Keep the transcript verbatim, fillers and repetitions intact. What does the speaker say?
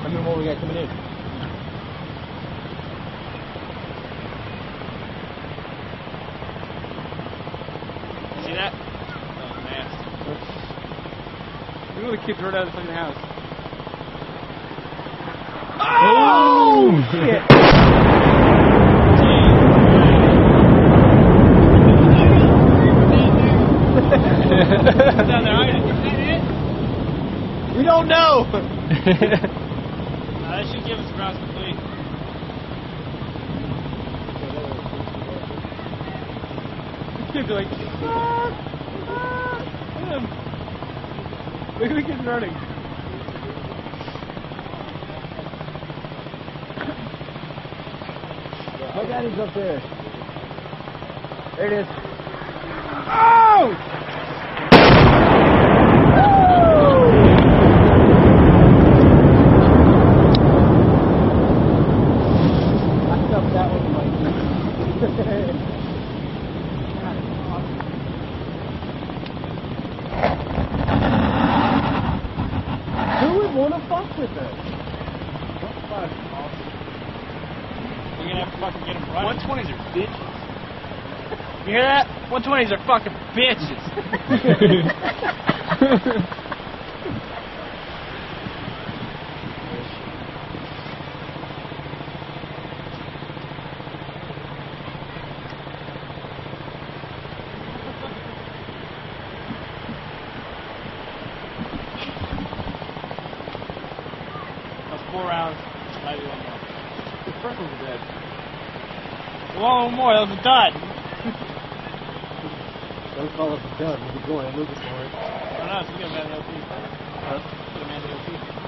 How many more we got coming in? See that? That was nasty. You know the kids rode out of the fucking house. Oh, shit! Down there, hiding. Is that it? We don't know! Uh, that should give us grounds complete. The kids are like, fuck, fuck, him. Look at the kids running. My daddy's up there. There it is. Oh! I stuffed that one in my Who would want to fuck with us? We're gonna have to fucking get them running. one twenties are bitches. You hear that? one twenties are fucking bitches. That's four rounds. ninety-one more. The first one's dead. One more, that was a dud. Don't call it a dud. We'll be going. I'm looking for it. I don't know, it's gonna be an L P. Huh? It's gonna be an L P.